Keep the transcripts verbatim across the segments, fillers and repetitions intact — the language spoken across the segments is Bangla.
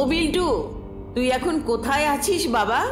ও বিল্টু, তুই এখন কোথায় আছিস বাবা?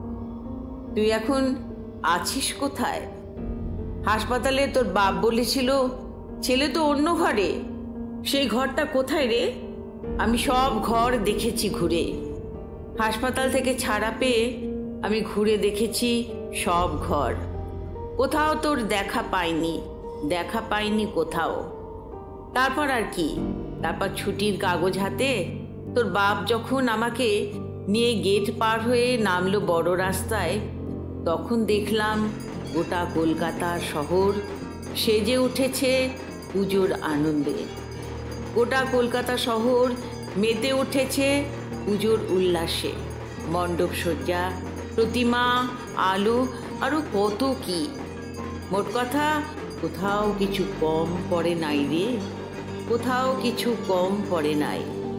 তুই এখন আছিস কোথায়? হাসপাতালে তোর বাপ বলেছিল ছেলে তো অন্য ঘরে। সেই ঘরটা কোথায় রে? আমি সব ঘর দেখেছি ঘুরে। হাসপাতাল থেকে ছাড়া পেয়ে আমি ঘুরে দেখেছি সব ঘর। কোথাও তোর দেখা পাইনি, দেখা পাইনি কোথাও। তারপর আর কি, তারপর ছুটির কাগজ হাতে তোর বাপ যখন আমাকে নিয়ে গেট পার হয়ে নামলো বড় রাস্তায়, তখন দেখলাম গোটা কলকাতা শহর সেজে উঠেছে পুজোর আনন্দে। গোটা কলকাতা শহর মেতে উঠেছে পুজোর উল্লাসে। মণ্ডপ সজ্জা, প্রতিমা, আলো, আরো কত কি। মোট কথা, কোথাও কিছু কম পড়ে নাই রে, কোথাও কিছু কম পড়ে নাই।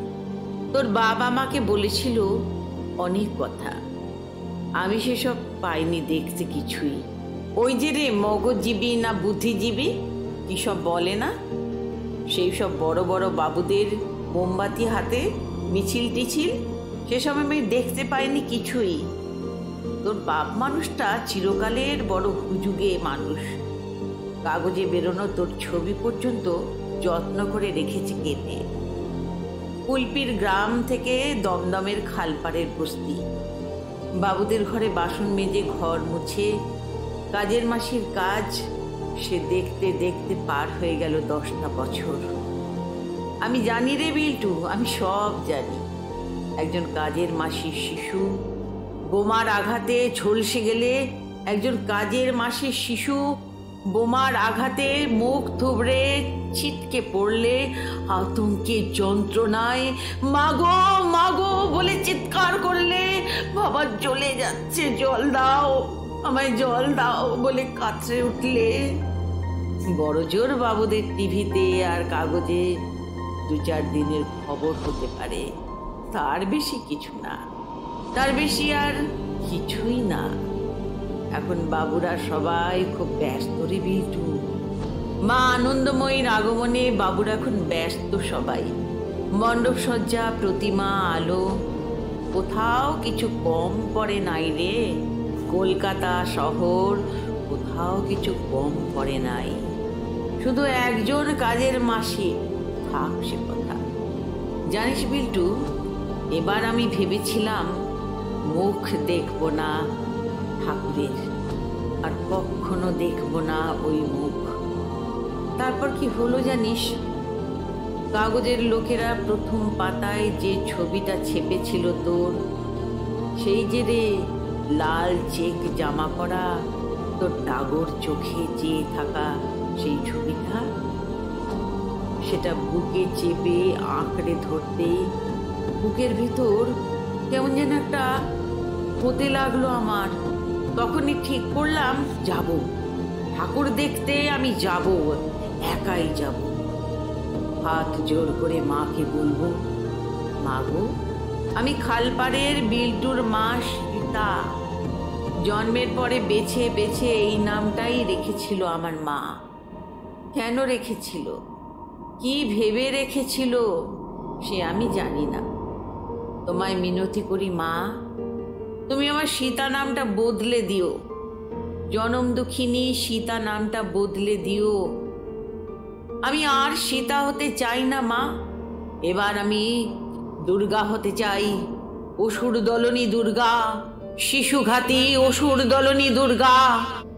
তোর বাবা আমাকে বলেছিল অনেক কথা, আমি সেসব পাইনি দেখতে কিছুই। ওই যে রে মগজজীবী না বুদ্ধিজীবী কি সব বলে না, সেই সব বড় বড় বাবুদের মোমবাতি হাতে মিছিল টিছিল, সেসব আমি দেখতে পাইনি কিছুই। তোর বাপ মানুষটা চিরকালের বড় হুজুগে মানুষ। কাগজে বেরোনো তোর ছবি পর্যন্ত যত্ন করে রেখেছে কেটে। কুলপির গ্রাম থেকে দমদমের খালপাড়ের বস্তি, বাবুদের ঘরে বাসন মেজে ঘর মুছে কাজের মাসির কাজ, সে দেখতে দেখতে পার হয়ে গেল দশটা বছর। আমি জানি রে বিল্টু, আমি সব জানি। একজন কাজের মাসির শিশু বোমার আঘাতে ঝলসে গেলে, একজন কাজের মাসির শিশু বোমার আঘাতে মুখ থুবড়ে ছিটকে পড়লে আতঙ্কে যন্ত্রণায় মাগো মাগো বলে চিৎকার করলে, বাবা জ্বলে যাচ্ছে জল দাও, আমায় জল দাও বলে কাতরে উঠলে, বড় জোর বাবুদের টিভিতে আর কাগজে দু চার দিনের খবর হতে পারে, তার বেশি কিছু না, তার বেশি আর কিছুই না। এখন বাবুরা সবাই খুব ব্যস্ত রে বিল্টু। মা আনন্দময়ীর আগমনে বাবুরা এখন ব্যস্ত সবাই। মণ্ডপ সজ্জা, প্রতিমা, আলো, কোথাও কিছু কম পড়ে নাই রে। কলকাতা শহর কোথাও কিছু কম পড়ে নাই। শুধু একজন কাজের মাসি থাক, সে কথা। জানিস বিল্টু, এবার আমি ভেবেছিলাম মুখ দেখব না ঠাকুরের, আর কখনো দেখব না ওই মুখ। তারপর কি হলো জানিস? কাগজের লোকেরা প্রথম পাতায় যে ছবিটা ছেপেছিল তোর, সেই যে রে লাল চেক জামা পরা, তোর ডাগর চোখে চেয়ে থাকা সেই ছবিটা, সেটা বুকে চেপে আঁকড়ে ধরতে বুকের ভিতর কেমন যেন একটা হতে লাগলো আমার। তখনই ঠিক করলাম যাব, ঠাকুর দেখতে আমি যাব, একাই যাব। হাত জোর করে মাকে বলবো, মা গো, আমি খালপাড়ের বিল্টুর মা সীতা। জন্মের পরে বেছে বেছে এই নামটাই রেখেছিল আমার মা। কেন রেখেছিল, কি ভেবে রেখেছিল, সে আমি জানি না। তোমায় মিনতি করি মা, তুমি আমার সীতা নামটা বদলে দিও, জনম দুঃখিনী সীতা নামটা বদলে দিও। আমি আর সীতা হতে চাই না মা, এবার আমি দুর্গা হতে চাই। অসুর দলনী দুর্গা, শিশুঘাতী অসুর দলনী দুর্গা।